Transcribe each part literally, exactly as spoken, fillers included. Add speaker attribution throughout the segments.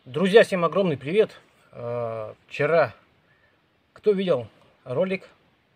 Speaker 1: Друзья, всем огромный привет! Э, Вчера, кто видел ролик,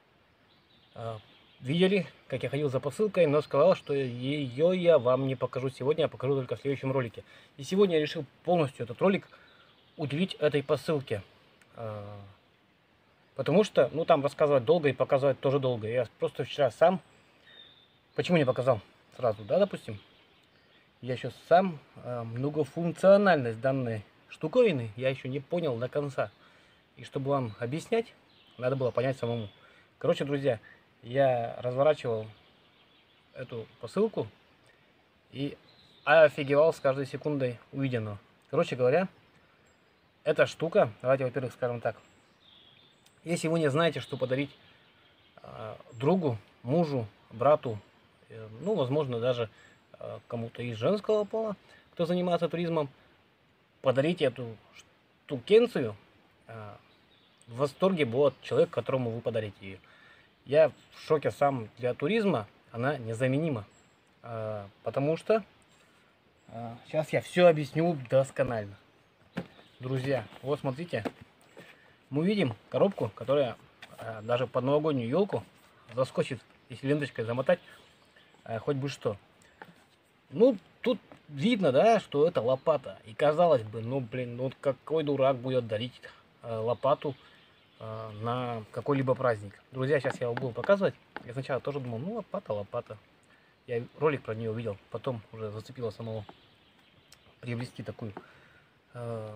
Speaker 1: э, видели, как я ходил за посылкой, но сказал, что ее я вам не покажу сегодня, а покажу только в следующем ролике. И сегодня я решил полностью этот ролик уделить этой посылке. Э, Потому что, ну, там рассказывать долго и показывать тоже долго. Я просто вчера сам, почему не показал сразу, да, допустим? Я еще сам э, многофункциональность данной штуковины я еще не понял до конца. И чтобы вам объяснять, надо было понять самому. Короче, друзья, я разворачивал эту посылку и офигевал с каждой секундой увиденного. Короче говоря, эта штука, давайте, во-первых, скажем так. Если вы не знаете, что подарить э, другу, мужу, брату, э, ну, возможно, даже э, кому-то из женского пола, кто занимается туризмом, подарите эту штукенцию. Э, в восторге будет человек, которому вы подарите ее. Я в шоке сам. Для туризма она незаменима. Э, потому что э, сейчас я все объясню досконально. Друзья, вот смотрите. Мы видим коробку, которая э, даже под новогоднюю елку заскочит, если ленточкой замотать, э, хоть бы что. Ну, тут видно, да, что это лопата. И казалось бы, ну, блин, ну какой дурак будет дарить э, лопату э, на какой-либо праздник. Друзья, сейчас я вам буду показывать. Я сначала тоже думал, ну, лопата, лопата. Я ролик про нее увидел, потом уже зацепило самого приобрести такую. Э,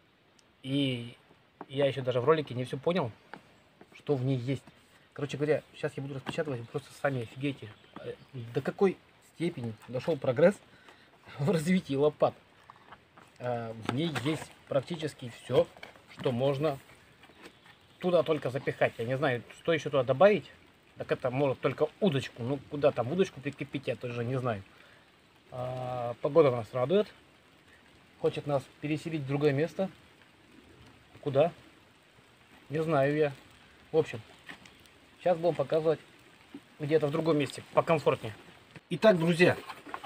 Speaker 1: и я еще даже в ролике не все понял, что в ней есть. Короче говоря, сейчас я буду распечатывать, вы просто сами офигеете, до какой степени дошел прогресс в развитии лопат. В ней есть практически все, что можно туда только запихать. Я не знаю, что еще туда добавить. Так это может только удочку. Ну, куда там удочку прикрепить, я тоже не знаю. Погода нас радует. Хочет нас переселить в другое место. Куда? Не знаю я. В общем, сейчас будем показывать где-то в другом месте, покомфортнее. Итак, друзья,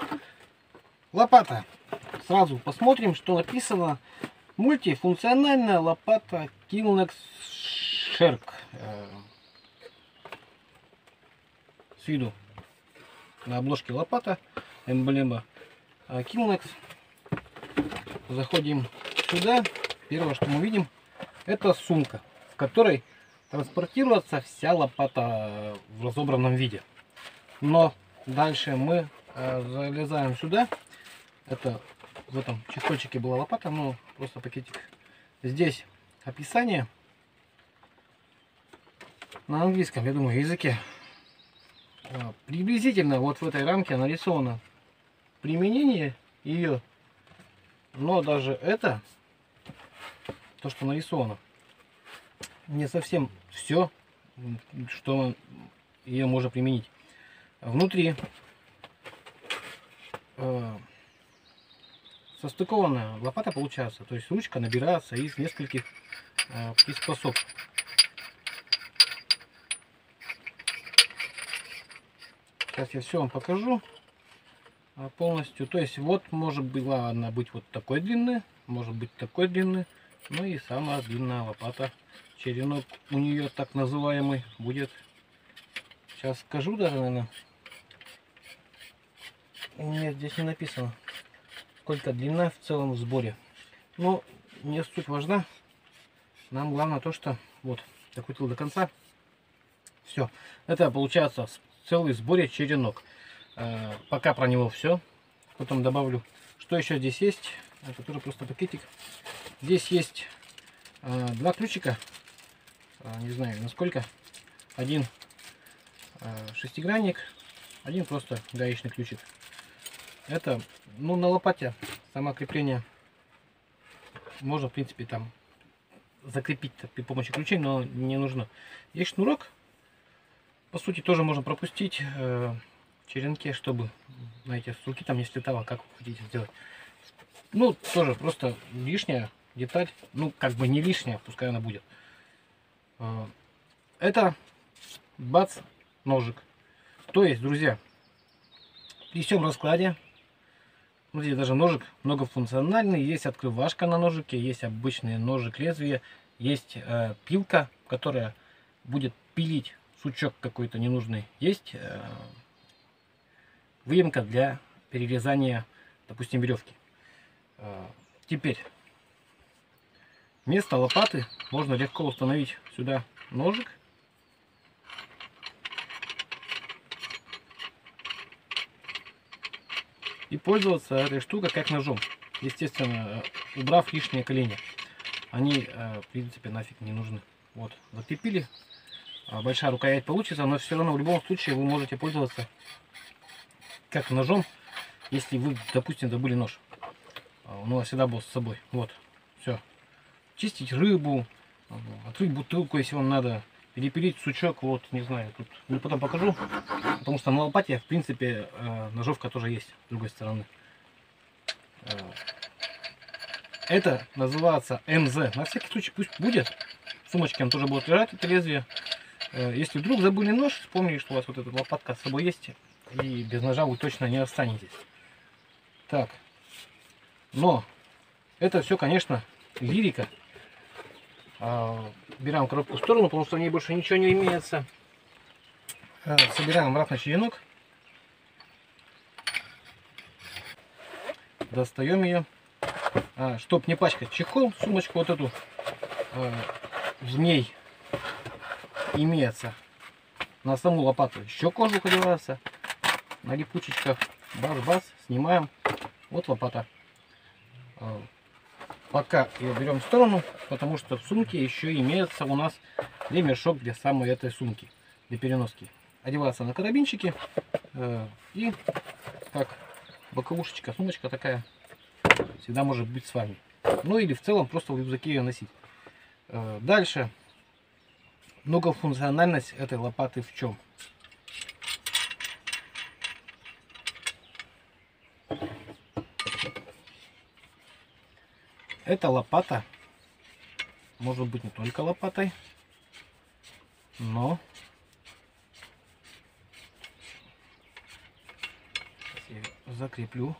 Speaker 1: лопата. Сразу посмотрим, что написано. Мультифункциональная лопата Kinglex Shark. С виду на обложке лопата, эмблема Kinglex. Заходим сюда. Первое, что мы видим, это сумка, в которой транспортируется вся лопата в разобранном виде. Но дальше мы э, залезаем сюда. Это в этом чехольчике была лопата, но просто пакетик. Здесь описание на английском, я думаю, языке. Э, приблизительно вот в этой рамке нарисовано применение ее. Но даже это, то, что нарисовано, не совсем все, что ее можно применить. Внутри э, состыкованная лопата получается, то есть ручка набирается из нескольких э, приспособ. Сейчас я все вам покажу полностью. То есть вот может была она быть вот такой длины, может быть такой длины. Ну и самая длинная лопата, черенок у нее так называемый, будет. Сейчас скажу даже, наверное. Нет, здесь не написано, сколько длина в целом в сборе. Но не суть важна. Нам главное то, что вот, докрутил до конца. Все. Это получается целый в сборе черенок. Э, пока про него все. Потом добавлю, что еще здесь есть. Это тоже просто пакетик. Здесь есть э, два ключика, э, не знаю насколько. Один э, шестигранник, один просто гаечный ключик. Это, ну, на лопате само крепление можно, в принципе, там закрепить при помощи ключей, но не нужно. Есть шнурок, по сути, тоже можно пропустить э, в черенке, чтобы, знаете, с руки там не слетало, как вы хотите сделать. Ну, тоже просто лишняя деталь, ну, как бы не лишняя, пускай она будет. Это бац, ножик. То есть, друзья, при всем раскладе Вот здесь даже ножик многофункциональный. Есть открывашка на ножике, есть обычный ножик лезвия, есть э, пилка, которая будет пилить сучок какой-то ненужный. Есть э, выемка для перерезания, допустим, веревки. Э, теперь вместо лопаты можно легко установить сюда ножик. И пользоваться этой штукой как ножом. Естественно, убрав лишние колени. Они, в принципе, нафиг не нужны. Вот, закрепили. Большая рукоять получится, но все равно в любом случае вы можете пользоваться как ножом, если вы, допустим, забыли нож. Он у вас всегда был с собой. Вот, все. Чистить рыбу, открыть бутылку, если вам надо. Перепилить сучок, вот, не знаю, тут ну, потом покажу, потому что на лопате, в принципе, ножовка тоже есть, с другой стороны. Это называется эм зэ, на всякий случай пусть будет, в сумочке он тоже будет лежать, это лезвие. Если вдруг забыли нож, вспомнили, что у вас вот эта лопатка с собой есть, и без ножа вы точно не останетесь. Так, но это все, конечно, лирика. Убираем коробку в сторону, потому что в ней больше ничего не имеется. Собираем обратно черенок. Достаем ее. Чтоб не пачкать чехол, сумочку вот эту, в ней имеется на саму лопату еще кожух одевается. На липучечках. Бас-бас, снимаем. Вот лопата. Пока ее берем в сторону, потому что в сумке еще имеется у нас ремешок для самой этой сумки, для переноски. Одевается на карабинчики э, и как боковушечка, сумочка такая всегда может быть с вами. Ну или в целом просто в рюкзаке ее носить. Э, дальше многофункциональность этой лопаты в чем? Эта лопата может быть не только лопатой, но я закреплю.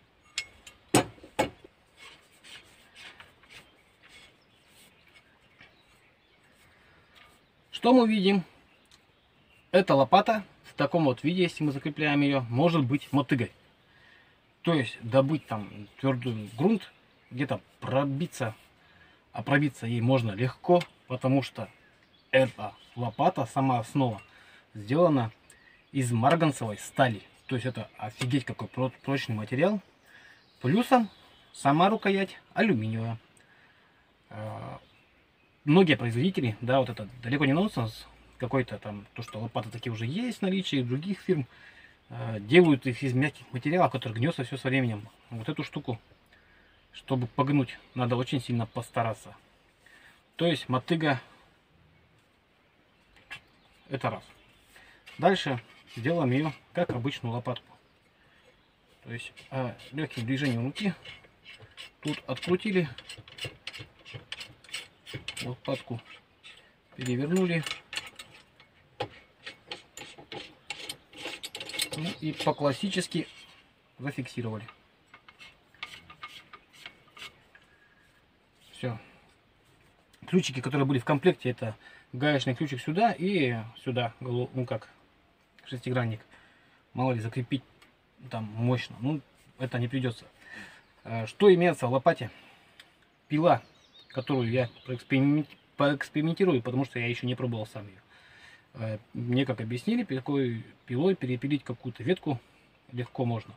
Speaker 1: Что мы видим? Эта лопата в таком вот виде, если мы закрепляем ее, может быть мотыгой. То есть добыть там твердый грунт, где-то пробиться, а пробиться ей можно легко, потому что эта лопата, сама основа, сделана из марганцевой стали. То есть это офигеть какой прочный материал. Плюсом сама рукоять алюминиевая. Многие производители, да, вот это далеко не нонсенс, какой-то там, то, что лопаты такие уже есть в наличии других фирм, делают их из мягких материалов, которые гнется все со временем. Вот эту штуку, чтобы погнуть, надо очень сильно постараться. То есть мотыга это раз. Дальше сделаем ее как обычную лопатку. То есть а, легким движением руки тут открутили, лопатку перевернули и по-классически зафиксировали. Все. Ключики, которые были в комплекте, это гаечный ключик сюда и сюда, ну как шестигранник. Мало ли закрепить там мощно, ну это не придется. Что имеется в лопате? Пила, которую я поэкспериментирую, потому что я еще не пробовал сам ее. Мне как объяснили, такой пилой перепилить какую-то ветку легко можно.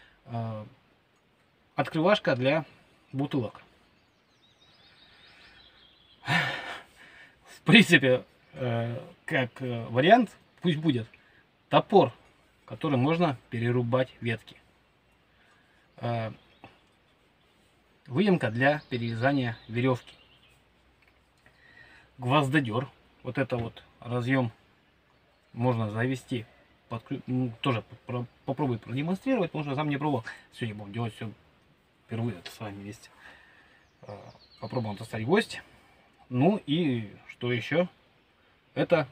Speaker 1: Открывашка для бутылок. В принципе, как вариант, пусть будет топор, которым можно перерубать ветки. Выемка для перерезания веревки. Гвоздодер. Вот это вот разъем можно завести. Подклю... Ну, тоже попробую продемонстрировать, потому что сам не пробовал. Сегодня будем делать все впервые с вами вместе. Попробуем достать гвоздь. Ну и что еще? Это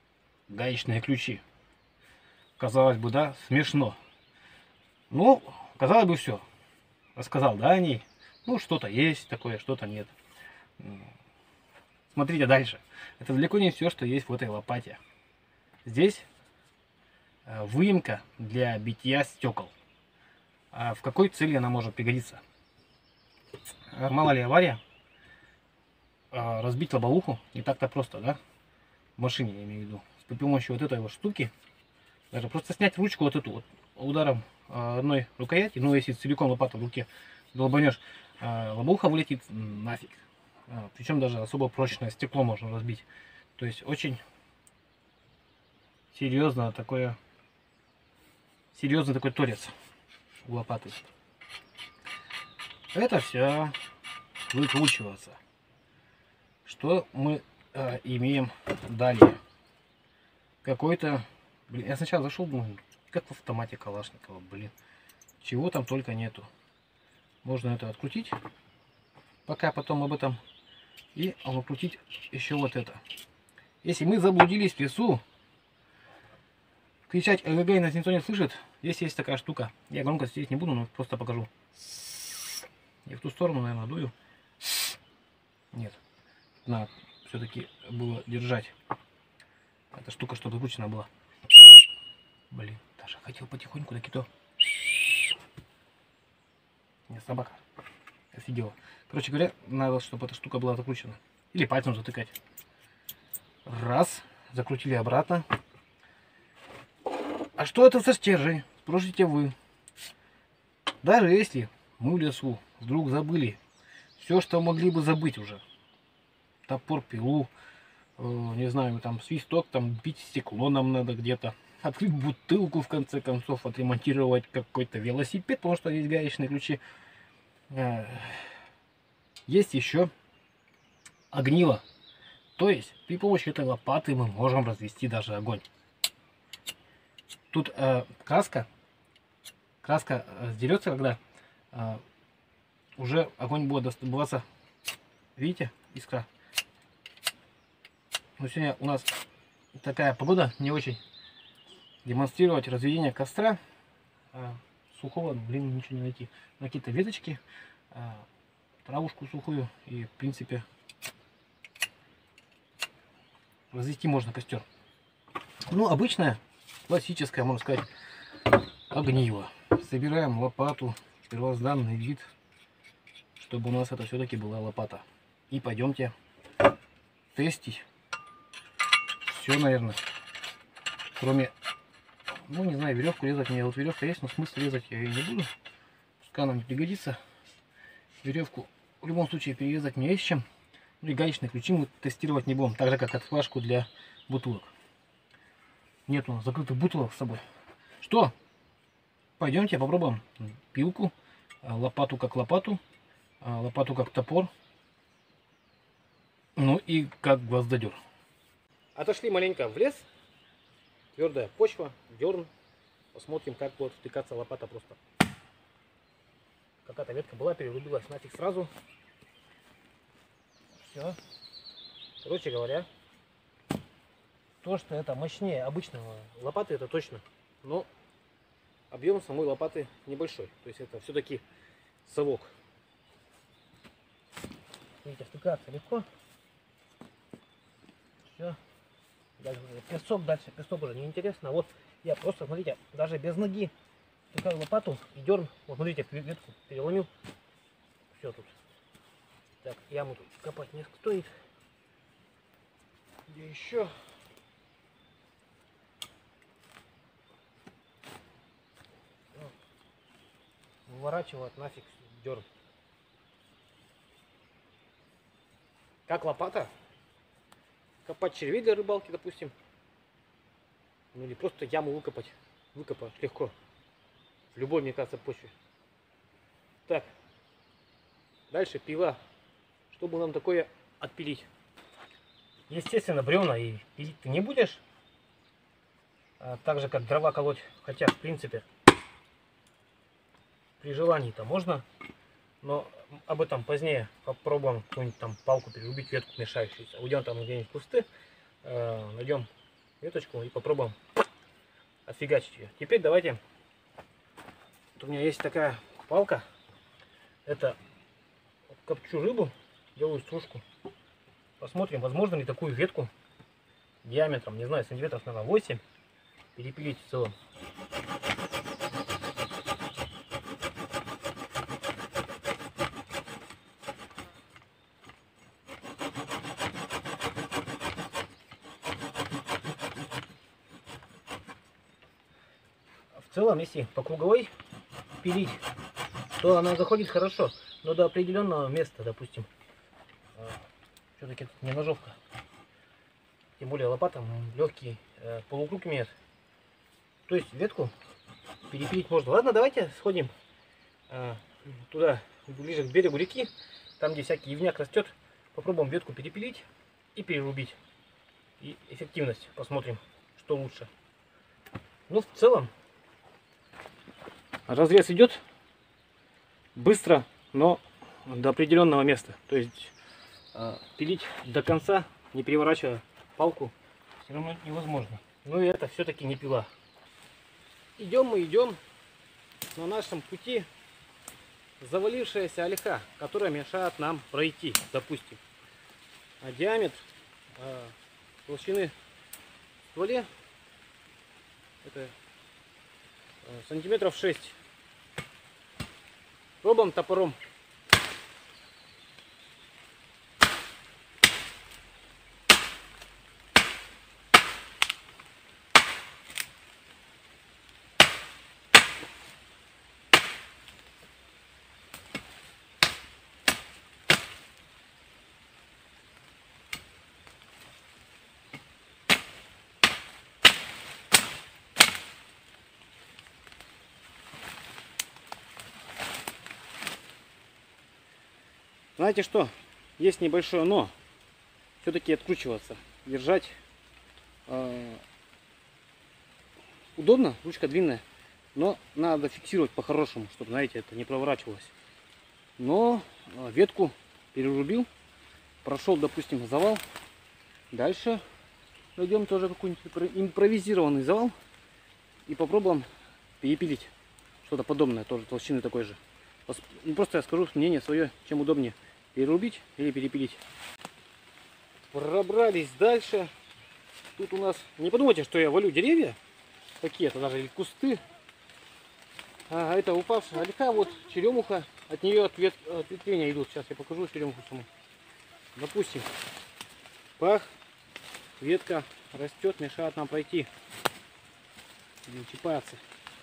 Speaker 1: гаечные ключи. Казалось бы, да, смешно. Ну, казалось бы, все. Рассказал, да, о ней. Ну, что-то есть такое, что-то нет. Смотрите дальше. Это далеко не все, что есть в этой лопате. Здесь выемка для битья стекол. А в какой цели она может пригодиться? Мало ли авария, разбить лобовуху не так-то просто, да? В машине, я имею в виду. При помощи вот этой вот штуки, даже просто снять ручку вот эту вот ударом одной рукояти, ну если целиком лопату в руке долбанешь, лобовуха вылетит нафиг. Причем даже особо прочное стекло можно разбить. То есть очень серьезно такое, серьезный такой торец у лопаты. Это все выкручиваться. Что мы э, имеем далее? Какой-то, блин, я сначала зашел, думаю, как в автомате Калашникова, блин, чего там только нету. Можно это открутить, пока потом об этом, и открутить еще вот это. Если мы заблудились в лесу, кричать эгг нас никто не слышит. Здесь есть такая штука. Я громко сидеть не буду, но просто покажу. И в ту сторону, наверное, дую. Нет. Надо все-таки было держать. Эта штука, чтобы выкручена была. Блин, даже хотел потихоньку, так и то. Нет, собака. Офигела. Короче говоря, надо, чтобы эта штука была закручена. Или пальцем затыкать. Раз. Закрутили обратно. А что это за стержень? Спросите вы. Даже если мы в лесу вдруг забыли все, что могли бы забыть уже. Топор, пилу, э, не знаю, там свисток, там бить стекло нам надо где-то. Открыть бутылку, в конце концов, отремонтировать какой-то велосипед, потому что есть гаечные ключи. Э, есть еще огниво. То есть при помощи этой лопаты мы можем развести даже огонь. Тут э, краска, краска э, сдерется, когда э, уже огонь будет добываться. Видите, искра. Но сегодня у нас такая погода, не очень демонстрировать разведение костра. Э, сухого, блин, ничего не найти. На какие-то веточки, э, травушку сухую, и в принципе развести можно костер. Ну, обычная, классическая, можно сказать, огниво. Собираем лопату, первозданный вид, чтобы у нас это все-таки была лопата. И пойдемте тестить все, наверное. Кроме, ну не знаю, веревку резать мне. Вот веревка есть, но смысл резать я ее не буду. Пускай она не пригодится. Веревку в любом случае перерезать мне есть чем. Ну и гаечные ключи мы тестировать не будем. Так же, как отважку для бутылок. Нет у нас закрытых бутылок с собой. Что? Пойдемте попробуем пилку, лопату как лопату, лопату как топор, ну и как гвоздодер. Отошли маленько в лес, твердая почва, дерн. Посмотрим, как будет втыкаться лопата просто. Какая-то ветка была, перерубилась нафиг сразу. Все. Короче говоря, то, что это мощнее обычного лопаты, это точно. Но объем самой лопаты небольшой. То есть это все-таки совок. Видите, втыкаться легко. Все. Дальше песок, дальше песок уже неинтересно. Вот я просто, смотрите, даже без ноги втыкаю лопату и дерн. Вот смотрите, ветку переломил. Все тут. Так, яму тут копать не стоит. Где еще? Выворачивать нафиг дерн. Как лопата? Копать червей для рыбалки, допустим. Ну или просто яму выкопать. Выкопать легко. В любой, мне кажется, почве. Так. Дальше пила. Чтобы нам такое отпилить. Естественно, бревна и пилить ты не будешь. А так же, как дрова колоть. Хотя, в принципе, при желании-то можно. Но об этом позднее попробуем какую-нибудь там палку перерубить, ветку мешающуюся. Уйдем там где-нибудь в кусты, э, найдем веточку и попробуем отфигачить ее. Теперь давайте Вот у меня есть такая палка. Это копчу рыбу, делаю стружку. Посмотрим, возможно ли такую ветку диаметром, не знаю, сантиметров, наверное, восемь перепилить в целом. В целом, если по круговой пилить, то она заходит хорошо, но до определенного места, допустим. Все-таки не ножовка. Тем более лопата легкий э, полукруг имеет. То есть ветку перепилить можно. Ладно, давайте сходим э, туда, ближе к берегу реки, там где всякий ивняк растет. Попробуем ветку перепилить и перерубить. И эффективность посмотрим, что лучше. Ну, в целом, разрез идет быстро, но до определенного места. То есть э, пилить до конца, не переворачивая палку, все равно невозможно. Но это все-таки не пила. Идем мы идем на нашем пути завалившаяся ольха, которая мешает нам пройти, допустим. А диаметр э, толщины в стволе это э, сантиметров шесть. Пробуем топором. Знаете что? Есть небольшое но. Все-таки откручиваться. Держать э, удобно, ручка длинная. Но надо фиксировать по-хорошему, чтобы, знаете, это не проворачивалось. Но э, ветку перерубил. Прошел, допустим, завал. Дальше найдем тоже какой-нибудь импровизированный завал. И попробуем перепилить. Что-то подобное, тоже толщины такой же. Просто я скажу мнение свое, чем удобнее. Перерубить или перепилить. Пробрались дальше. Тут у нас, не подумайте, что я валю деревья какие-то даже, или кусты. А это упавшая ольха, вот черемуха. От нее ответ, ответвления идут. Сейчас я покажу черемуху саму. Допустим, пах, ветка растет, мешает нам пройти. Не чипается.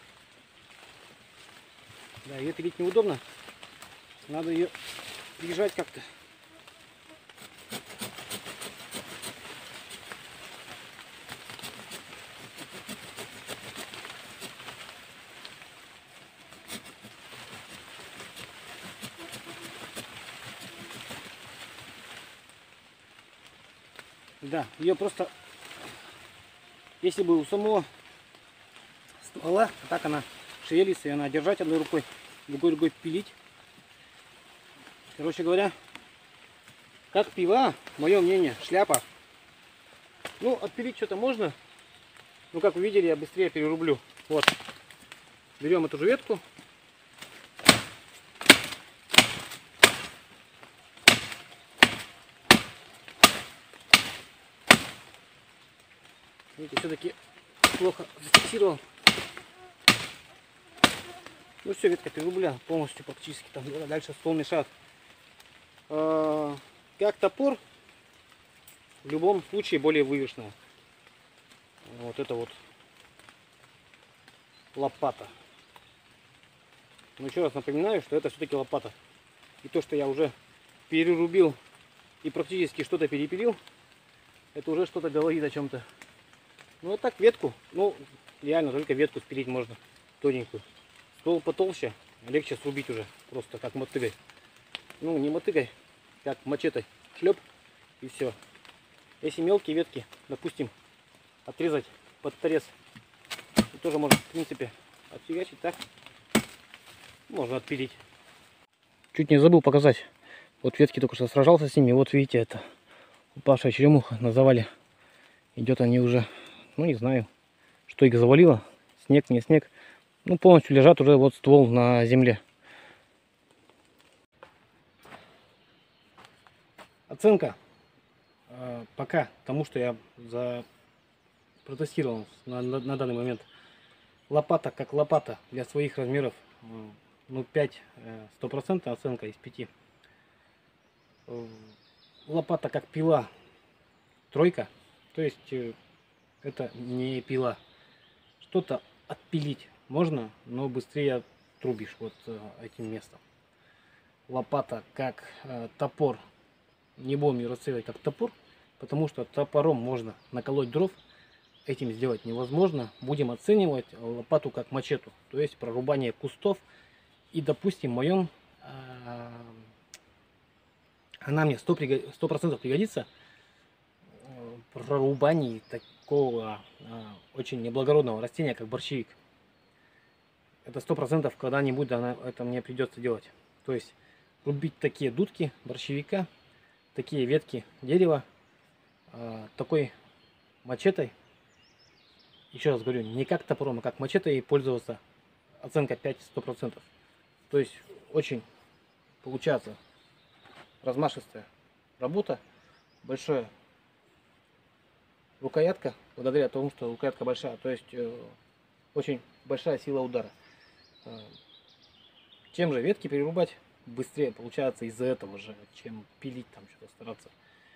Speaker 1: Да, ее пилить неудобно. Надо ее прижать как-то. Да, ее просто, если бы у самого ствола, так она шевелится, и она держать одной рукой, другой рукой пилить. Короче говоря, как пила, мое мнение, шляпа. Ну, отпилить что-то можно. Ну, как вы видели, я быстрее перерублю. Вот. Берем эту же ветку. Видите, все-таки плохо зафиксировал. Ну все, ветка перерублена полностью практически. Там дальше ствол мешает. Как топор, в любом случае более вывешенная. Вот это вот лопата. Но еще раз напоминаю, что это все-таки лопата. И то, что я уже перерубил и практически что-то перепилил, это уже что-то говорит о чем-то. Ну вот так ветку, ну реально только ветку спилить можно, тоненькую. Ствол потолще, легче срубить уже, просто как мотыгой. Ну не мотыгой, как мачете, шлеп и все. Если мелкие ветки, допустим, отрезать под торец, тоже можно в принципе отфигачить так. Можно отпилить. Чуть не забыл показать. Вот ветки только что сражался с ними. Вот видите, это упавшая черемуха на завале. Идет они уже, ну не знаю, что их завалило. Снег, не снег. Ну, полностью лежат уже вот ствол на земле. Оценка э, пока тому, что я за протестировал на, на, на данный момент. Лопата как лопата для своих размеров, э, ну пять сто процентов оценка из пяти. Э, лопата как пила тройка, то есть э, это не пила. Что-то отпилить можно, но быстрее трубишь вот э, этим местом. Лопата как э, топор. Не будем ее расценивать как топор, потому что топором можно наколоть дров. Этим сделать невозможно. Будем оценивать лопату как мачету, то есть прорубание кустов. И, допустим, в моем э, она мне сто процентов пригодится в прорубании такого э, очень неблагородного растения, как борщевик. Это сто процентов когда-нибудь она, это мне придется делать. То есть рубить такие дудки борщевика, такие ветки дерева, э, такой мачетой. Еще раз говорю, не как топором, а как мачете, и пользоваться. Оценка пять сто процентов. То есть очень получается размашистая работа. Большая рукоятка, благодаря тому, что рукоятка большая. То есть э, очень большая сила удара. Э, чем же ветки перерубать быстрее получается из-за этого же, чем пилить там что-то стараться.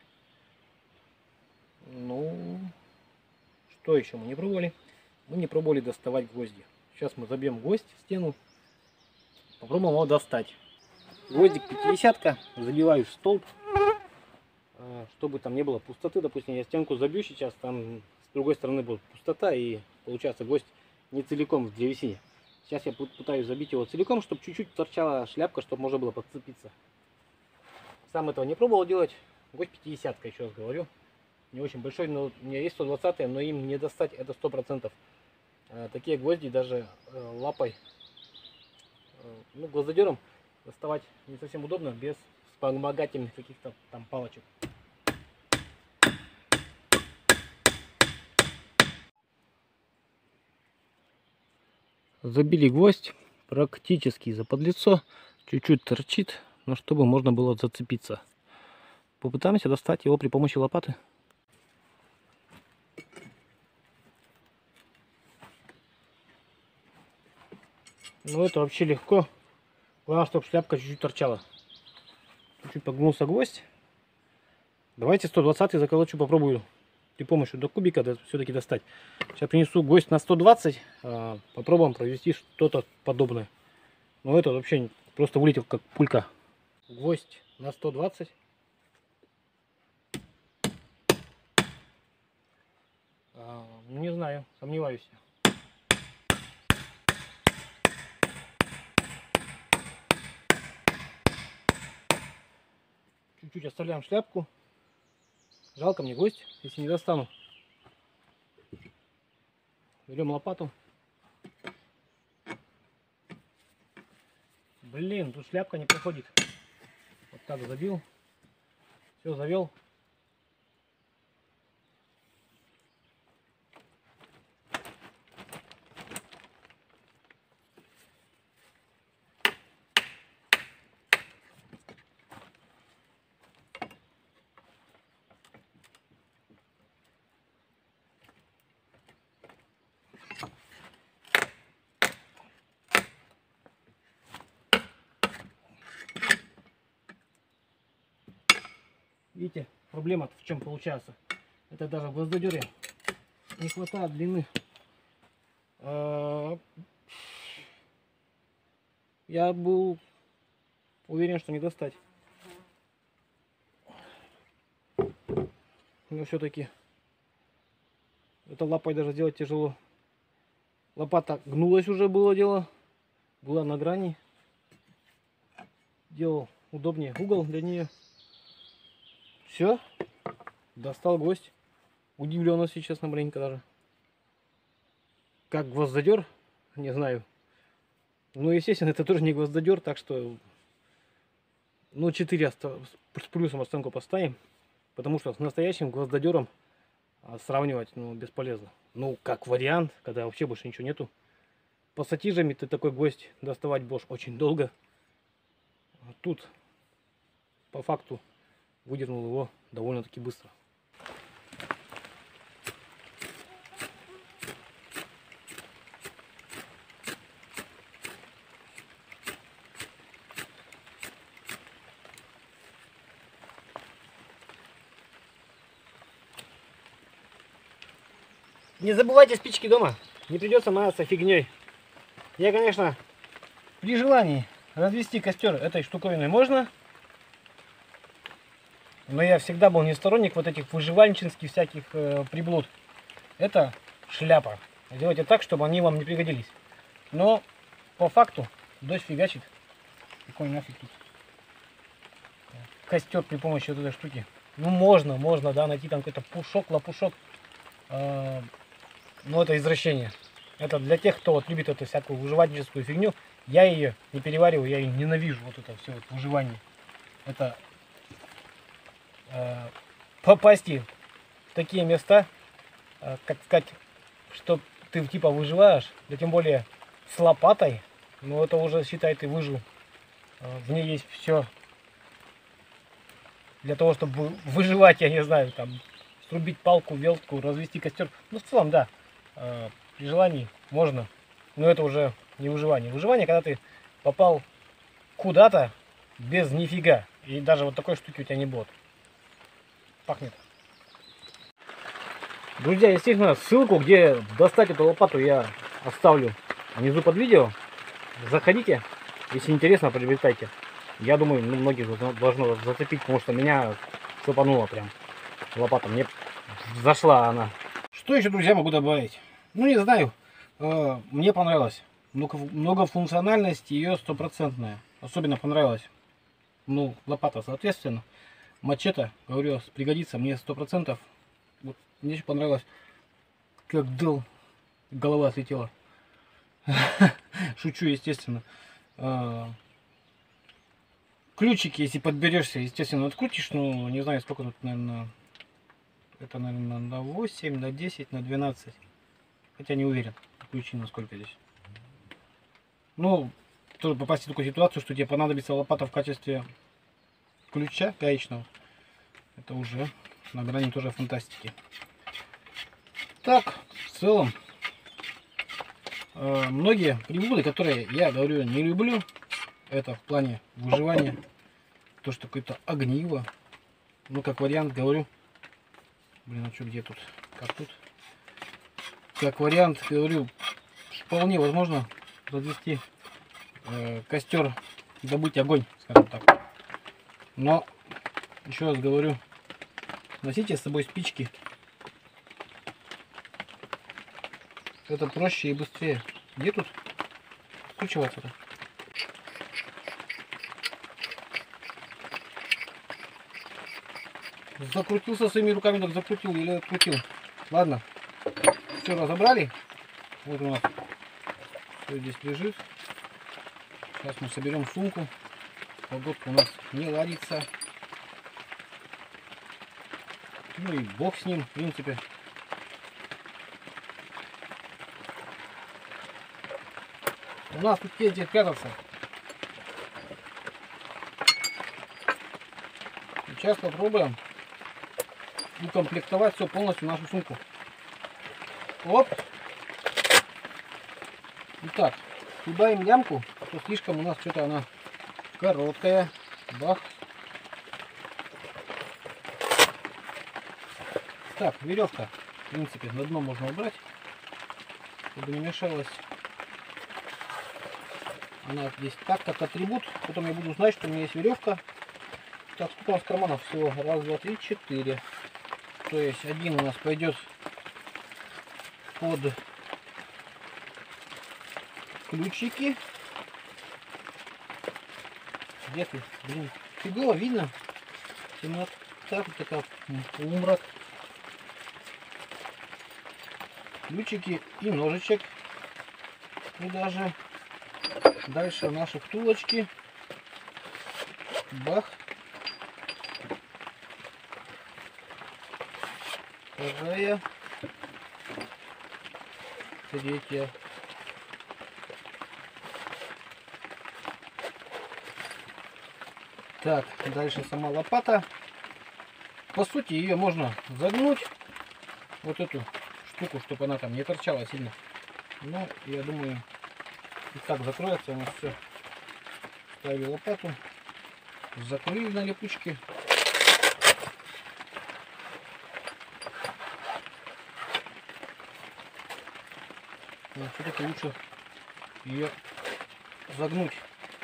Speaker 1: Ну... Что еще мы не пробовали? Мы не пробовали доставать гвозди. Сейчас мы забьем гвоздь в стену. Попробуем его достать. Гвоздик пятидесятка. Забиваю в столб. Чтобы там не было пустоты. Допустим, я стенку забью сейчас. Там с другой стороны будет пустота. И получается гвоздь не целиком в древесине. Сейчас я пытаюсь забить его целиком, чтобы чуть-чуть торчала шляпка, чтобы можно было подцепиться. Сам этого не пробовал делать. Гвоздь пятидесятка, еще раз говорю. Не очень большой, но у меня есть сто двадцать, но им не достать, это сто процентов. Такие гвозди даже лапой, ну, гвоздодером доставать не совсем удобно, без вспомогательных каких-то там палочек. Забили гвоздь практически заподлицо, чуть-чуть торчит, но чтобы можно было зацепиться. Попытаемся достать его при помощи лопаты. Ну, это вообще легко. Главное, чтобы шляпка чуть-чуть торчала. Чуть-чуть погнулся гвоздь. Давайте сто двадцать заколочу, попробую при помощи до кубика да, все-таки достать. Сейчас принесу гвоздь на сто двадцать. А, попробуем провести что-то подобное. Но это вообще просто вылетел как пулька. Гвоздь на сто двадцать. А, не знаю, сомневаюсь. Чуть-чуть оставляем шляпку. Жалко мне гвоздь, если не достану. Берем лопату. Блин, тут шляпка не проходит. Вот так забил. Все, завел. Видите, проблема в чем получается. Это даже в гвоздодере не хватает длины. Я был уверен, что не достать. Но все-таки это лапой даже делать тяжело. Лопата гнулась уже, было дело. Была на грани. Делал удобнее угол для нее. Все, достал гвоздь. Удивлен, если честно, маленько даже. Как гвоздодер, не знаю. Ну, естественно, это тоже не гвоздодер, так что, ну, четыре с плюсом оценку поставим. Потому что с настоящим гвоздодером сравнивать, ну, бесполезно. Ну, как вариант, когда вообще больше ничего нету. пассатижами ты такой гвоздь доставать будешь очень долго. Тут по факту выдернул его довольно-таки быстро. Не забывайте спички дома, не придется маяться фигней. Я, конечно, при желании развести костер этой штуковиной можно, но я всегда был не сторонник вот этих выживальнических всяких э, приблуд. Это шляпа. Делайте так, чтобы они вам не пригодились. Но по факту дождь фигачит. Какой нафиг тут костер при помощи вот этой штуки. Ну можно, можно, да, найти там какой-то пушок, лопушок. Э, но это извращение. Это для тех, кто вот любит эту всякую выживальническую фигню. Я ее не перевариваю, я ее ненавижу. Вот это все вот выживание. Это э, попасть в такие места, э, как сказать, что ты типа выживаешь, да тем более с лопатой, ну это уже считай ты выжил. Э, в ней есть все для того, чтобы выживать, я не знаю, там срубить палку, велку, развести костер. Ну в целом, да. При желании можно, но это уже не выживание. Выживание, когда ты попал куда-то без нифига, и даже вот такой штуки у тебя не будет. Пахнет. Друзья, естественно, ссылку, где достать эту лопату, я оставлю внизу под видео. Заходите, если интересно, приобретайте. Я думаю, ну, многих должно зацепить, потому что меня цепануло прям лопата. Мне зашла она. Что еще, друзья, могу добавить? Ну, не знаю, э, мне понравилось. Много, многофункциональность ее стопроцентная. Особенно понравилась. Ну, лопата, соответственно. Мачете, говорю, пригодится мне сто процентов. Вот, мне еще понравилось, как дал, голова отлетела. Шучу, естественно. Ключики, если подберешься, естественно, открутишь. Ну, не знаю, сколько тут, наверное, это, наверное, на восемь, на десять, на двенадцать. Хотя не уверен, ключи насколько здесь. Ну, тоже попасть в такую ситуацию, что тебе понадобится лопата в качестве ключа гаечного. Это уже на грани тоже фантастики. Так, в целом, э, многие приблуды, которые я говорю не люблю, это в плане выживания, то что какое-то огниво. Ну, как вариант, говорю. Блин, а что, где тут? Как тут? Как вариант, говорю, вполне возможно развести э, костер, добыть огонь, скажем так. Но, еще раз говорю, носите с собой спички. Это проще и быстрее. Где тут скручиваться-то? Закрутился своими руками, так закрутил или открутил. Ладно. Все разобрали. Вот у нас все здесь лежит. Сейчас мы соберем сумку. Погодка у нас не ладится. Ну и бог с ним, в принципе. У нас тут есть где прятаться. Сейчас попробуем укомплектовать все полностью нашу сумку. Оп. Итак, кидаем лямку, что слишком у нас что-то она короткая. Бах. Так, веревка, в принципе, на дно можно убрать, чтобы не мешалась. Она здесь так, как атрибут. Потом я буду знать, что у меня есть веревка. Так, сколько у нас карманов всего? Раз, два, три, четыре. То есть один у нас пойдет под ключики. Где ты? Блин, фигово видно. Темнота, вот такая умрак. Ключики и ножичек. И даже дальше наши втулочки. Бах. Вторая, третья, Так, дальше сама лопата. По сути, ее можно загнуть, вот эту штуку, чтобы она там не торчала сильно. Но я думаю, и так закроется она все. Ставили лопату, закрыли на липучке. Все-таки лучше ее загнуть.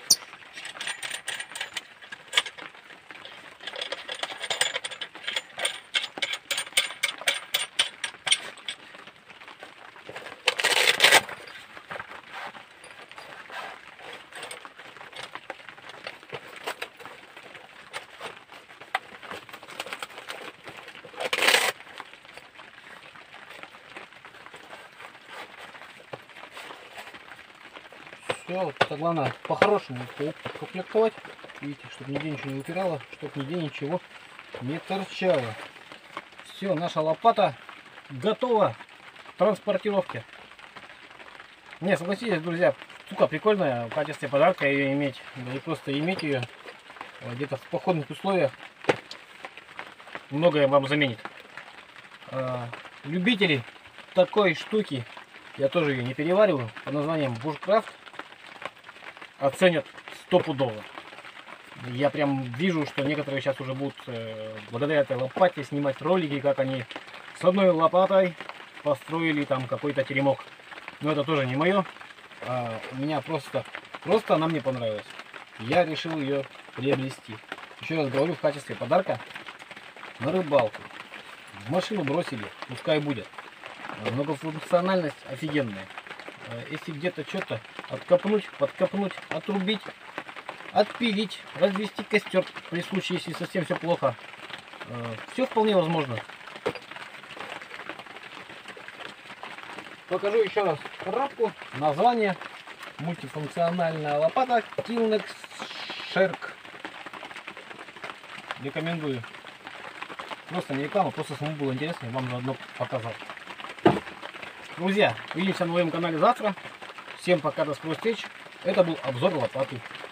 Speaker 1: Все, так главное по-хорошему комплектовать. Видите, чтобы нигде ничего не упирало, чтобы нигде ничего не торчало. Все, наша лопата готова к транспортировке. Не, согласитесь, друзья, штука прикольная, в качестве подарка ее иметь, да и просто иметь ее где-то в походных условиях многое вам заменит. А, любители такой штуки, я тоже ее не перевариваю, под названием Bushcraft, оценят стопудово. Я прям вижу, что некоторые сейчас уже будут э, благодаря этой лопате снимать ролики, как они с одной лопатой построили там какой-то теремок. Но это тоже не мое. А, у меня просто, просто она мне понравилась. Я решил ее приобрести. Еще раз говорю, в качестве подарка на рыбалку. В машину бросили, пускай будет. Многофункциональность офигенная. Если где-то что-то откопнуть, подкопнуть, отрубить, отпилить, развести костер при случае, если совсем все плохо, все вполне возможно. Покажу еще раз коробку. Название: мультифункциональная лопата Tilenex Shark. Рекомендую. Просто не реклама, просто самому было интересно, я вам заодно показал. Друзья, увидимся на моем канале завтра. Всем пока, до скорых встреч. Это был обзор лопаты.